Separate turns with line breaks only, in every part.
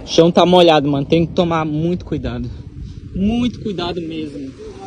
O chão tá molhado, mano. Tem que tomar muito cuidado. Muito cuidado mesmo.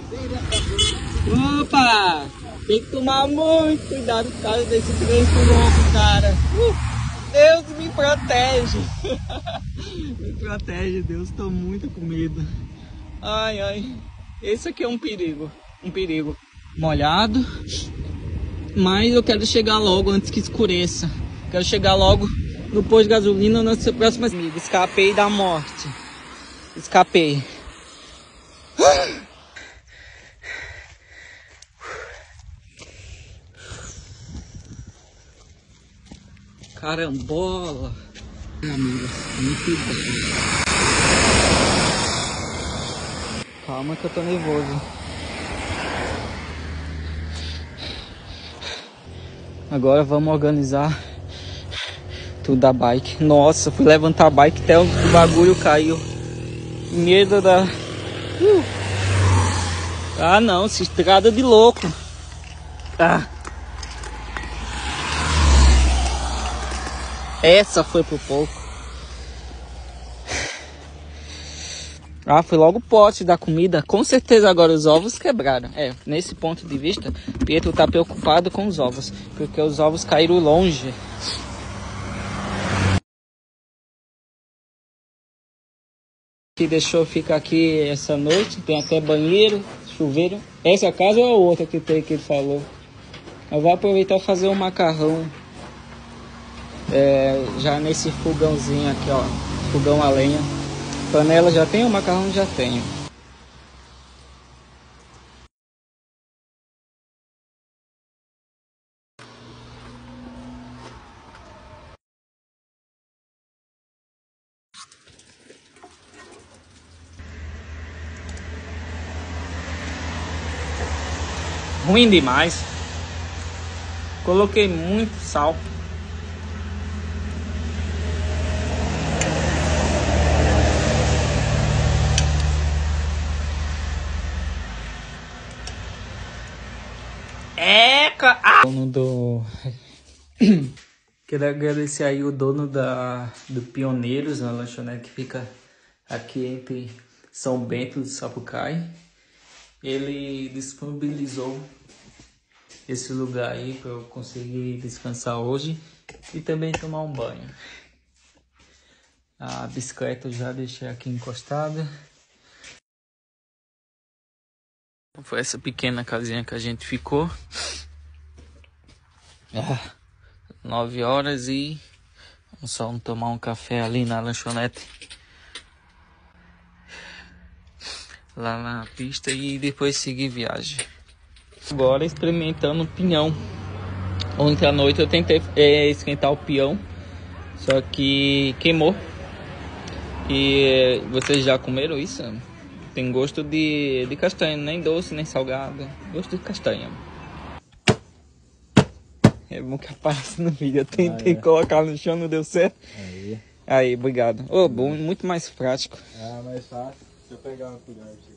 Opa! Tem que tomar muito cuidado por causa desse trânsito louco, cara. Deus me protege. Me protege, Deus. Tô muito com medo. Ai, ai. Esse aqui é um perigo. Um perigo. Molhado. Mas eu quero chegar logo antes que escureça. Quero chegar logo no posto de gasolina na próxima. Escapei da morte. Escapei. Carambola. Amiga, calma que eu tô nervoso. Agora vamos organizar tudo da bike. Nossa, fui levantar a bike até o bagulho caiu. Medo da... Ah não, essa estrada de louco. Ah. Essa foi por pouco. Ah, foi logo o pote da comida. Com certeza agora os ovos quebraram. É, nesse ponto de vista, Pietro tá preocupado com os ovos. Porque os ovos caíram longe. Que deixou ficar aqui essa noite. Tem até banheiro, chuveiro. Essa casa ou a outra que tem que ele falou? Eu vou aproveitar e fazer um macarrão. Já nesse fogãozinho aqui, ó. Fogão a lenha. Panela já tenho, o macarrão já tenho. Ruim demais. Coloquei muito sal. Dono do... Quero agradecer aí o dono do Pioneiros, a lanchonete que fica aqui entre São Bento do Sapucaí. Ele disponibilizou esse lugar aí para eu conseguir descansar hoje e também tomar um banho. A bicicleta eu já deixei aqui encostada. Foi essa pequena casinha que a gente ficou. 9 horas e vamos só tomar um café ali na lanchonete. Lá na pista e depois seguir viagem. Agora experimentando o pinhão. Ontem à noite eu tentei esquentar o pinhão, só que queimou. E vocês já comeram isso? Tem gosto de castanha, nem doce, nem salgado. Gosto de castanha. É bom que aparece no vídeo. Eu tentei colocar no chão, não deu certo. Aí, obrigado. Oh, bom, muito mais prático.
Ah, mais fácil. Deixa eu pegar uma colher aqui.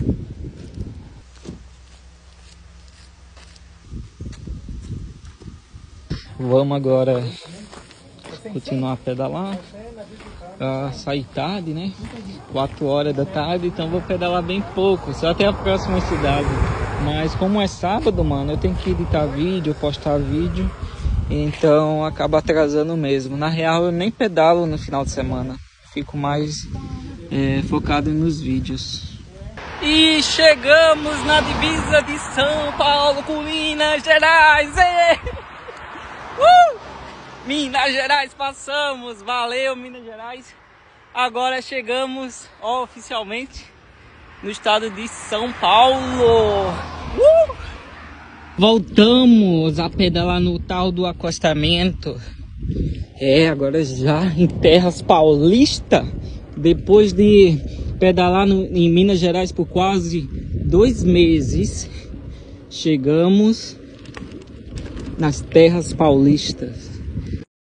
Vamos agora continuar a pedalar. Sair tarde, né? 4 horas da tarde, então vou pedalar bem pouco, só até a próxima cidade. Mas como é sábado, mano, eu tenho que editar vídeo, postar vídeo, então acaba atrasando mesmo. Na real, eu nem pedalo no final de semana, fico mais focado nos vídeos. E chegamos na divisa de São Paulo com Minas Gerais! Minas Gerais, passamos! Valeu, Minas Gerais! Agora chegamos oficialmente no estado de São Paulo! Voltamos a pedalar no tal do acostamento. Agora já em terras paulistas. Depois de pedalar em Minas Gerais por quase 2 meses, chegamos nas terras paulistas.